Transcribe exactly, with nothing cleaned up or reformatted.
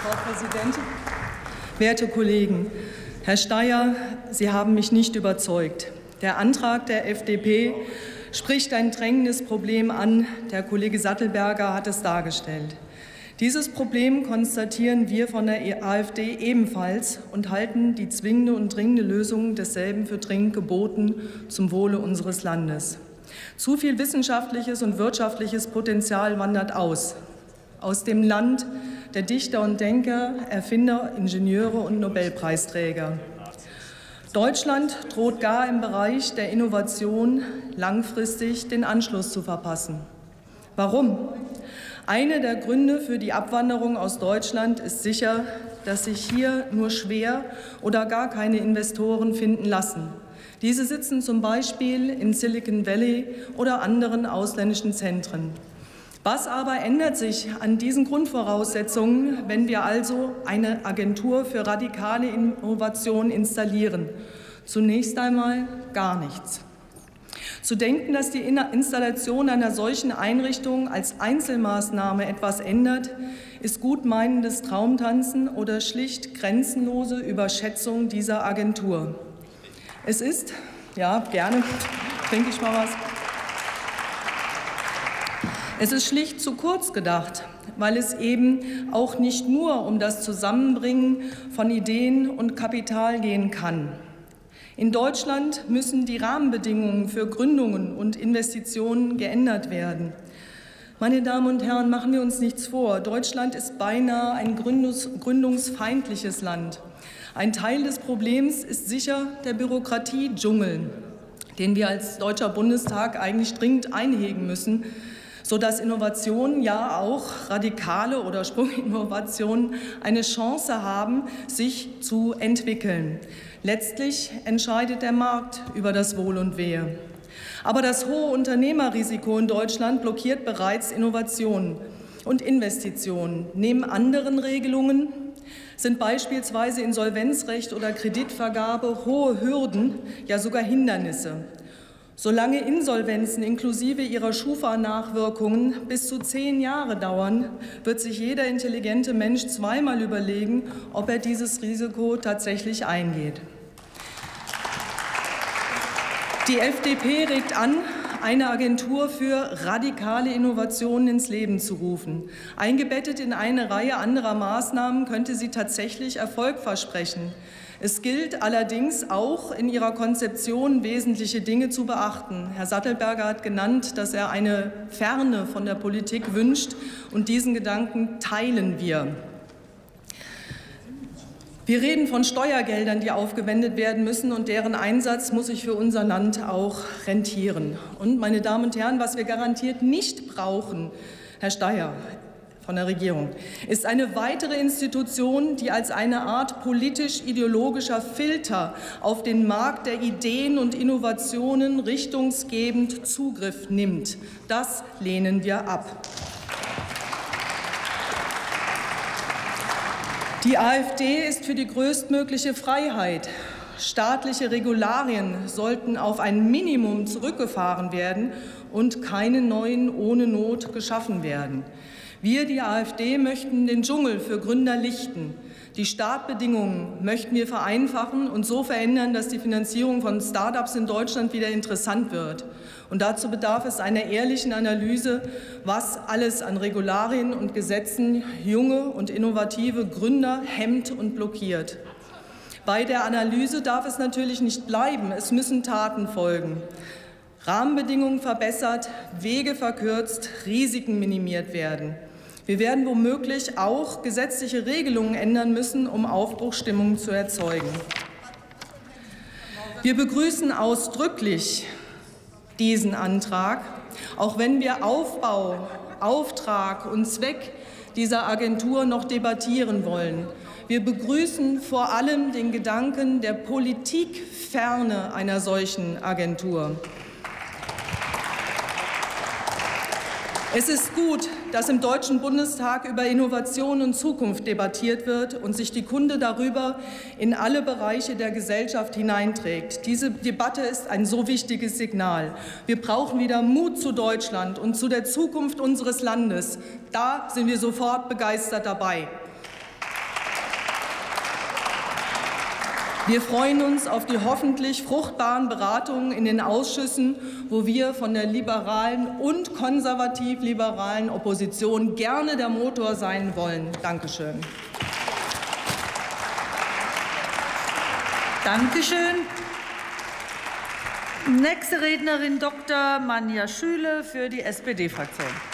Frau Präsidentin, werte Kollegen! Herr Steyer, Sie haben mich nicht überzeugt. Der Antrag der F D P spricht ein drängendes Problem an. Der Kollege Sattelberger hat es dargestellt. Dieses Problem konstatieren wir von der AfD ebenfalls und halten die zwingende und dringende Lösung desselben für dringend geboten zum Wohle unseres Landes. Zu viel wissenschaftliches und wirtschaftliches Potenzial wandert aus. Aus dem Land der Dichter und Denker, Erfinder, Ingenieure und Nobelpreisträger. Deutschland droht gar im Bereich der Innovation langfristig den Anschluss zu verpassen. Warum? Einer der Gründe für die Abwanderung aus Deutschland ist sicher, dass sich hier nur schwer oder gar keine Investoren finden lassen. Diese sitzen zum Beispiel in Silicon Valley oder anderen ausländischen Zentren. Was aber ändert sich an diesen Grundvoraussetzungen, wenn wir also eine Agentur für radikale Innovation installieren? Zunächst einmal gar nichts. Zu denken, dass die Installation einer solchen Einrichtung als Einzelmaßnahme etwas ändert, ist gutmeinendes Traumtanzen oder schlicht grenzenlose Überschätzung dieser Agentur. Es ist, ja, gerne, trinke ich mal was. Es ist schlicht zu kurz gedacht, weil es eben auch nicht nur um das Zusammenbringen von Ideen und Kapital gehen kann. In Deutschland müssen die Rahmenbedingungen für Gründungen und Investitionen geändert werden. Meine Damen und Herren, machen wir uns nichts vor. Deutschland ist beinahe ein gründungs- gründungsfeindliches Land. Ein Teil des Problems ist sicher der Bürokratiedschungel, den wir als Deutscher Bundestag eigentlich dringend einhegen müssen, sodass Innovationen, ja auch radikale oder Sprunginnovationen, eine Chance haben, sich zu entwickeln. Letztlich entscheidet der Markt über das Wohl und Wehe. Aber das hohe Unternehmerrisiko in Deutschland blockiert bereits Innovationen und Investitionen. Neben anderen Regelungen sind beispielsweise Insolvenzrecht oder Kreditvergabe hohe Hürden, ja sogar Hindernisse. Solange Insolvenzen inklusive ihrer Schufa-Nachwirkungen bis zu zehn Jahre dauern, wird sich jeder intelligente Mensch zweimal überlegen, ob er dieses Risiko tatsächlich eingeht. Die F D P regt an, eine Agentur für radikale Innovationen ins Leben zu rufen. Eingebettet in eine Reihe anderer Maßnahmen könnte sie tatsächlich Erfolg versprechen. Es gilt allerdings auch, in ihrer Konzeption wesentliche Dinge zu beachten. Herr Sattelberger hat genannt, dass er eine Ferne von der Politik wünscht, und diesen Gedanken teilen wir. Wir reden von Steuergeldern, die aufgewendet werden müssen, und deren Einsatz muss sich für unser Land auch rentieren. Und, meine Damen und Herren, was wir garantiert nicht brauchen, Herr Steyer von der Regierung, ist eine weitere Institution, die als eine Art politisch-ideologischer Filter auf den Markt der Ideen und Innovationen richtungsgebend Zugriff nimmt. Das lehnen wir ab. Die AfD ist für die größtmögliche Freiheit. Staatliche Regularien sollten auf ein Minimum zurückgefahren werden und keine neuen ohne Not geschaffen werden. Wir, die AfD, möchten den Dschungel für Gründer lichten. Die Startbedingungen möchten wir vereinfachen und so verändern, dass die Finanzierung von Start-ups in Deutschland wieder interessant wird. Und dazu bedarf es einer ehrlichen Analyse, was alles an Regularien und Gesetzen junge und innovative Gründer hemmt und blockiert. Bei der Analyse darf es natürlich nicht bleiben. Es müssen Taten folgen. Rahmenbedingungen verbessert, Wege verkürzt, Risiken minimiert werden. Wir werden womöglich auch gesetzliche Regelungen ändern müssen, um Aufbruchsstimmung zu erzeugen. Wir begrüßen ausdrücklich diesen Antrag, auch wenn wir Aufbau, Auftrag und Zweck dieser Agentur noch debattieren wollen. Wir begrüßen vor allem den Gedanken der Politikferne einer solchen Agentur. Es ist gut, dass im Deutschen Bundestag über Innovation und Zukunft debattiert wird und sich die Kunde darüber in alle Bereiche der Gesellschaft hineinträgt. Diese Debatte ist ein so wichtiges Signal. Wir brauchen wieder Mut zu Deutschland und zu der Zukunft unseres Landes. Da sind wir sofort begeistert dabei. Wir freuen uns auf die hoffentlich fruchtbaren Beratungen in den Ausschüssen, wo wir von der liberalen und konservativ-liberalen Opposition gerne der Motor sein wollen. Dankeschön. Dankeschön. Nächste Rednerin Doktor Manja Schüle für die S P D-Fraktion.